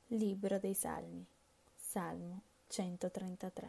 Libro dei Salmi, Salmo 133.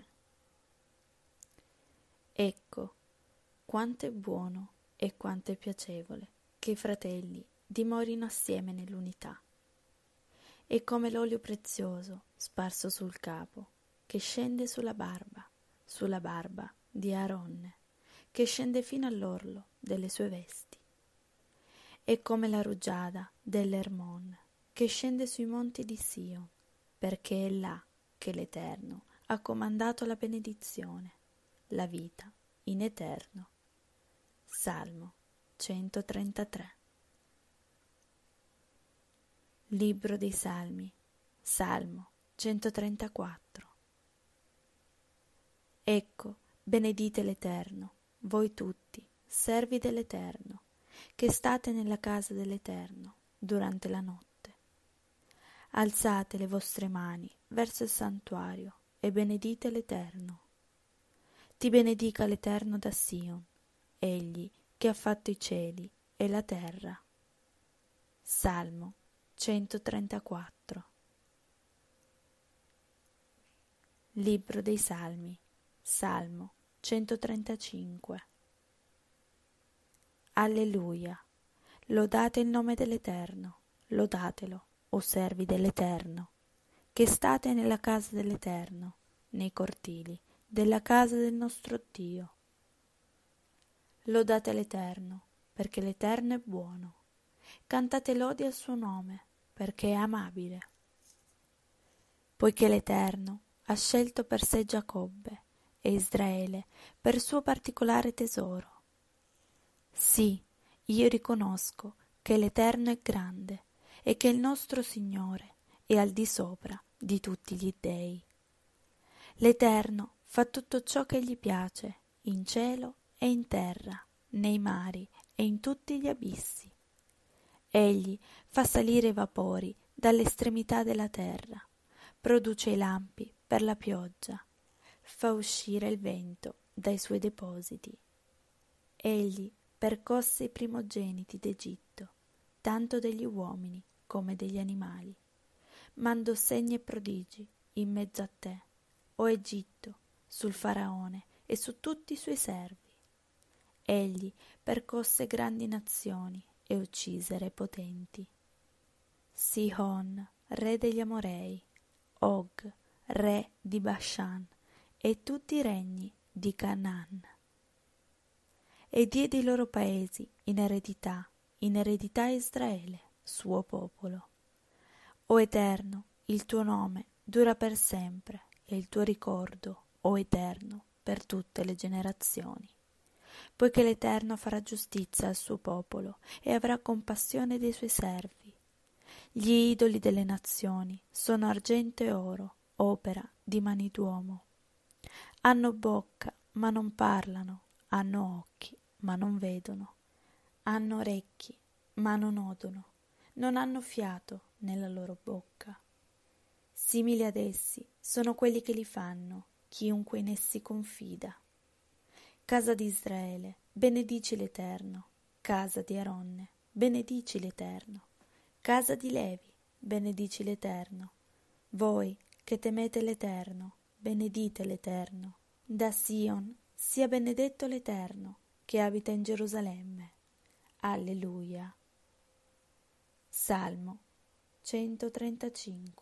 Ecco, quanto è buono e quanto è piacevole che i fratelli dimorino assieme nell'unità. È come l'olio prezioso sparso sul capo, che scende sulla barba di Aaronne, che scende fino all'orlo delle sue vesti. È come la rugiada dell'Ermon, che scende sui monti di Sion, perché è là che l'Eterno ha comandato la benedizione, la vita in eterno. Salmo 133. Libro dei Salmi, Salmo 134. Ecco, benedite l'Eterno, voi tutti, servi dell'Eterno, che state nella casa dell'Eterno durante la notte. Alzate le vostre mani verso il santuario e benedite l'Eterno. Ti benedica l'Eterno da Sion, egli che ha fatto i cieli e la terra. Salmo 134. Libro dei Salmi, Salmo 135. Alleluia! Lodate il nome dell'Eterno, lodatelo, o servi dell'Eterno, che state nella casa dell'Eterno, nei cortili della casa del nostro Dio. Lodate l'Eterno, perché l'Eterno è buono. Cantate lodi al suo nome, perché è amabile. Poiché l'Eterno ha scelto per sé Giacobbe e Israele per suo particolare tesoro. Sì, io riconosco che l'Eterno è grande e che il nostro Signore è al di sopra di tutti gli dei. L'Eterno fa tutto ciò che gli piace, in cielo e in terra, nei mari e in tutti gli abissi. Egli fa salire i vapori dall'estremità della terra, produce i lampi per la pioggia, fa uscire il vento dai suoi depositi. Egli percosse i primogeniti d'Egitto, tanto degli uomini come degli animali. Mandò segni e prodigi in mezzo a te, o Egitto, sul Faraone e su tutti i suoi servi. Egli percosse grandi nazioni e uccise re potenti. Sihon, re degli Amorei, Og, re di Bashan, e tutti i regni di Canaan. E diede i loro paesi in eredità a Israele, suo popolo. O Eterno, il tuo nome dura per sempre, e il tuo ricordo, o Eterno, per tutte le generazioni. Poiché l'Eterno farà giustizia al suo popolo e avrà compassione dei suoi servi. Gli idoli delle nazioni sono argento e oro, opera di mani d'uomo. Hanno bocca, ma non parlano, hanno occhi, ma non vedono, hanno orecchi, ma non odono, non hanno fiato nella loro bocca. Simili ad essi sono quelli che li fanno, chiunque in essi confida. Casa di Israele, benedici l'Eterno. Casa di Aaronne, benedici l'Eterno. Casa di Levi, benedici l'Eterno. Voi che temete l'Eterno, benedite l'Eterno. Da Sion sia benedetto l'Eterno, che abita in Gerusalemme. Alleluia. Salmo 135.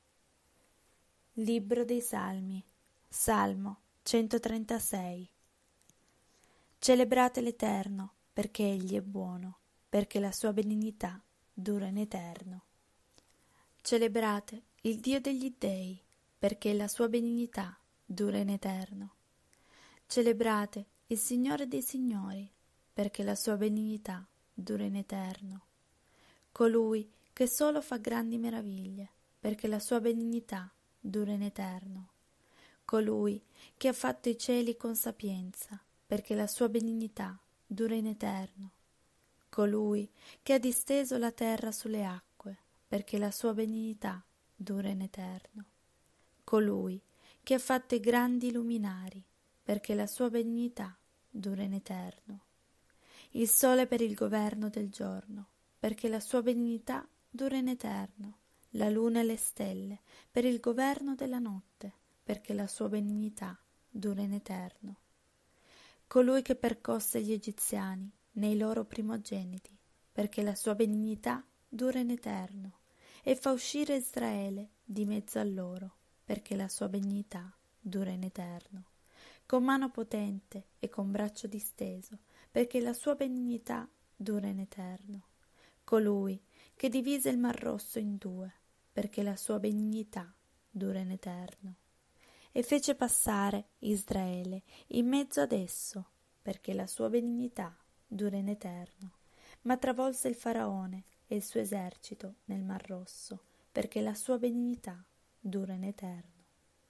Libro dei Salmi, Salmo 136. Celebrate l'Eterno, perché Egli è buono, perché la sua benignità dura in eterno. Celebrate il Dio degli dei, perché la sua benignità dura in eterno. Celebrate il Signore dei signori, perché la sua benignità dura in eterno. Colui che solo fa grandi meraviglie, perché la sua benignità dura in eterno. Colui che ha fatto i cieli con sapienza, perché la sua benignità dura in eterno. Colui che ha disteso la terra sulle acque, perché la sua benignità dura in eterno. Colui che ha fatto i grandi luminari, perché la sua benignità dura in eterno. Il sole per il governo del giorno, perché la sua benignità dura in eterno, la luna e le stelle, per il governo della notte, perché la sua benignità dura in eterno. Colui che percosse gli egiziani nei loro primogeniti, perché la sua benignità dura in eterno, e fa uscire Israele di mezzo a loro, perché la sua benignità dura in eterno, con mano potente e con braccio disteso, perché la sua benignità dura in eterno. Colui che divise il Mar Rosso in due, perché la sua benignità dura in eterno. E fece passare Israele in mezzo ad esso, perché la sua benignità dura in eterno. Ma travolse il Faraone e il suo esercito nel Mar Rosso, perché la sua benignità dura in eterno.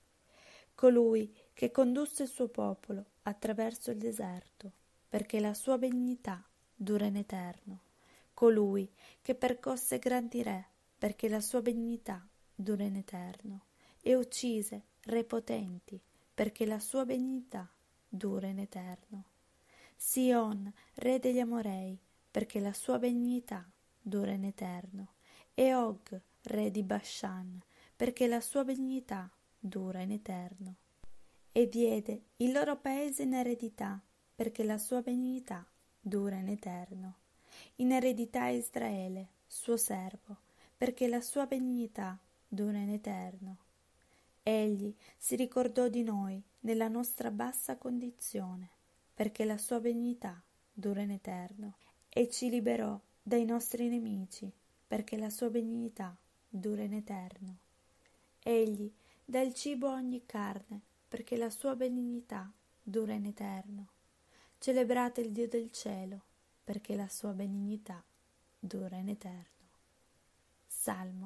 Colui che condusse il suo popolo attraverso il deserto, perché la sua benignità dura in eterno. Colui che percosse grandi re, perché la sua benignità dura in eterno, e uccise re potenti, perché la sua benignità dura in eterno. Sion, re degli Amorei, perché la sua benignità dura in eterno, e Og, re di Bashan, perché la sua benignità dura in eterno. E diede il loro paese in eredità, perché la sua benignità dura in eterno. In eredità a Israele, suo servo, perché la sua benignità dura in eterno. Egli si ricordò di noi nella nostra bassa condizione, perché la sua benignità dura in eterno, e ci liberò dai nostri nemici, perché la sua benignità dura in eterno. Egli dà il cibo a ogni carne, perché la sua benignità dura in eterno. Celebrate il Dio del cielo, perché la sua benignità dura in eterno. Salmo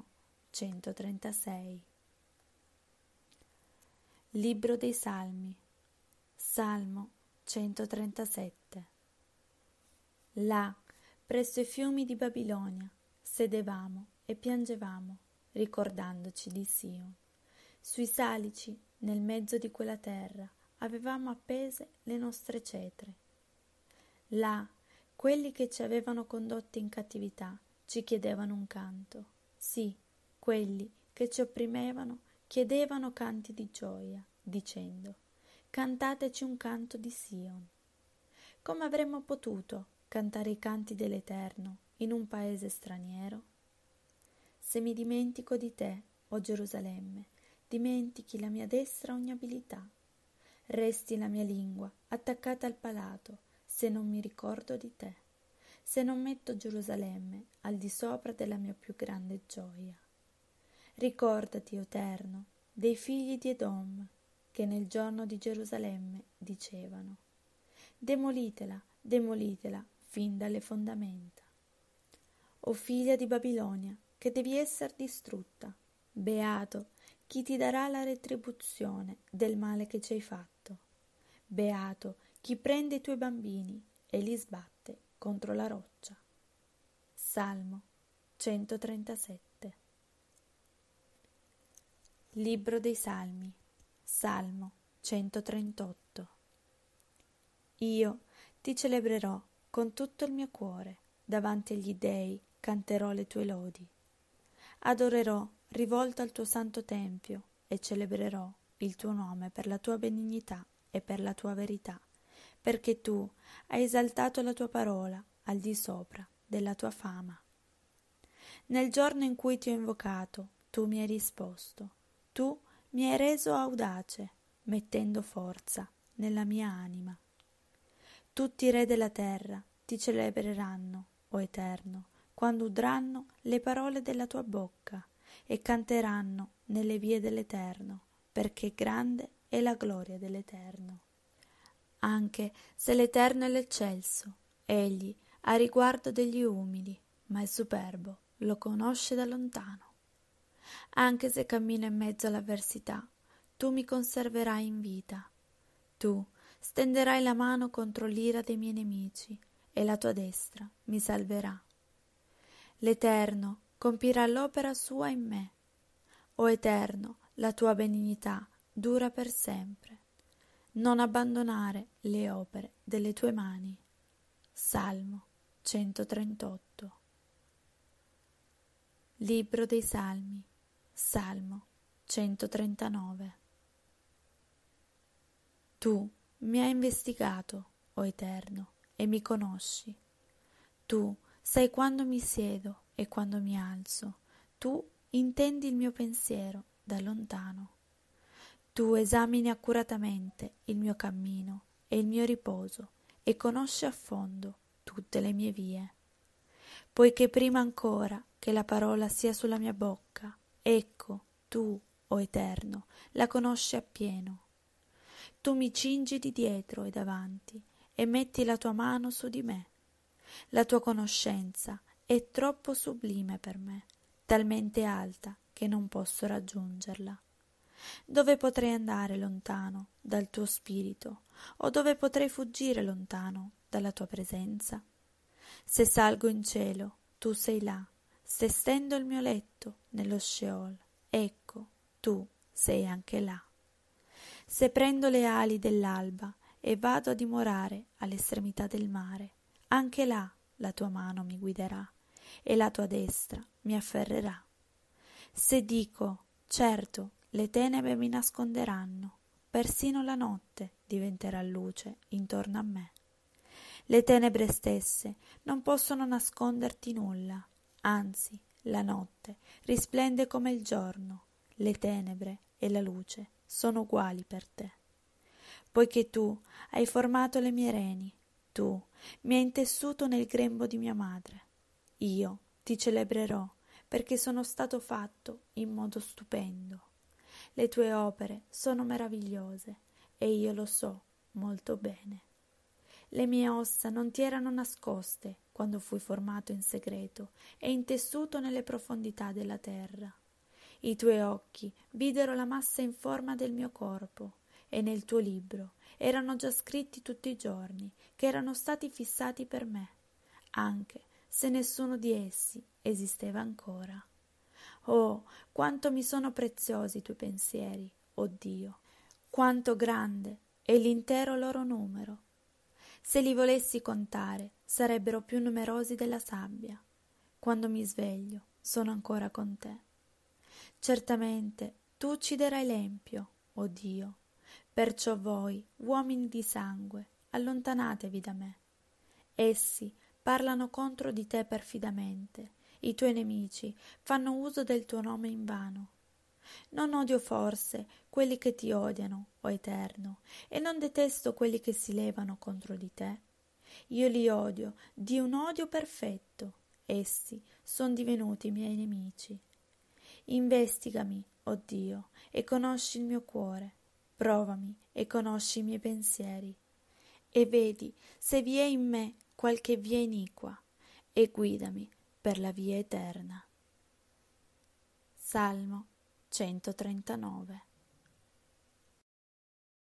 136. Libro dei Salmi. Salmo 137. Là, presso i fiumi di Babilonia, sedevamo e piangevamo, ricordandoci di Sion. Sui salici, nel mezzo di quella terra, avevamo appese le nostre cetre. Là, quelli che ci avevano condotti in cattività ci chiedevano un canto. Sì, quelli che ci opprimevano chiedevano canti di gioia, dicendo: cantateci un canto di Sion. Come avremmo potuto cantare i canti dell'Eterno in un paese straniero? Se mi dimentico di te, o Gerusalemme, dimentichi la mia destra ogni abilità. Resti la mia lingua attaccata al palato, se non mi ricordo di te, se non metto Gerusalemme al di sopra della mia più grande gioia. Ricordati, o Eterno, dei figli di Edom, che nel giorno di Gerusalemme dicevano: demolitela, demolitela fin dalle fondamenta. O figlia di Babilonia, che devi essere distrutta, beato chi ti darà la retribuzione del male che ci hai fatto. Beato chi prende i tuoi bambini e li sbatte contro la roccia. Salmo 137. Libro dei Salmi. Salmo 138. Io ti celebrerò con tutto il mio cuore, davanti agli dei canterò le tue lodi. Adorerò rivolto al tuo santo tempio e celebrerò il tuo nome per la tua benignità e per la tua verità, perché tu hai esaltato la tua parola al di sopra della tua fama. Nel giorno in cui ti ho invocato, tu mi hai risposto. Tu mi hai reso audace, mettendo forza nella mia anima. Tutti i re della terra ti celebreranno, o Eterno, quando udranno le parole della tua bocca e canteranno nelle vie dell'Eterno, perché grande è la gloria dell'Eterno. Anche se l'Eterno è l'eccelso, egli ha riguardo degli umili, ma il superbo lo conosce da lontano. Anche se cammino in mezzo all'avversità, tu mi conserverai in vita. Tu stenderai la mano contro l'ira dei miei nemici e la tua destra mi salverà. L'Eterno compirà l'opera sua in me. O Eterno, la tua benignità dura per sempre. Non abbandonare le opere delle tue mani. Salmo 138. Libro dei Salmi, Salmo 139. Tu mi hai investigato, o Eterno, e mi conosci. Tu sai quando mi siedo e quando mi alzo. Tu intendi il mio pensiero da lontano. Tu esamini accuratamente il mio cammino e il mio riposo e conosci a fondo tutte le mie vie. Poiché prima ancora che la parola sia sulla mia bocca, ecco, tu, o Eterno, la conosci appieno. Tu mi cingi di dietro e davanti e metti la tua mano su di me. La tua conoscenza è troppo sublime per me, talmente alta che non posso raggiungerla. Dove potrei andare lontano dal tuo spirito, o dove potrei fuggire lontano dalla tua presenza? Se salgo in cielo, tu sei là. Se stendo il mio letto nello Sheol, ecco, tu sei anche là. Se prendo le ali dell'alba e vado a dimorare all'estremità del mare, anche là la tua mano mi guiderà e la tua destra mi afferrerà. Se dico, certo, le tenebre mi nasconderanno, persino la notte diventerà luce intorno a me. Le tenebre stesse non possono nasconderti nulla, anzi, la notte risplende come il giorno, le tenebre e la luce sono uguali per te. Poiché tu hai formato le mie reni, tu mi hai intessuto nel grembo di mia madre, io ti celebrerò perché sono stato fatto in modo stupendo. Le tue opere sono meravigliose e io lo so molto bene. Le mie ossa non ti erano nascoste quando fui formato in segreto e intessuto nelle profondità della terra. I tuoi occhi videro la massa informa del mio corpo e nel tuo libro erano già scritti tutti i giorni che erano stati fissati per me, anche se nessuno di essi esisteva ancora. Oh, quanto mi sono preziosi i tuoi pensieri, oh Dio, quanto grande è l'intero loro numero. Se li volessi contare, sarebbero più numerosi della sabbia. Quando mi sveglio, sono ancora con te. Certamente tu ucciderai l'empio, o Dio. Perciò voi, uomini di sangue, allontanatevi da me. Essi parlano contro di te perfidamente. I tuoi nemici fanno uso del tuo nome invano. Non odio forse quelli che ti odiano, o Eterno, e non detesto quelli che si levano contro di te? Io li odio di un odio perfetto, essi son divenuti miei nemici. Investigami, o Dio, e conosci il mio cuore, provami e conosci i miei pensieri, e vedi se vi è in me qualche via iniqua, e guidami per la via eterna. Salmo 139.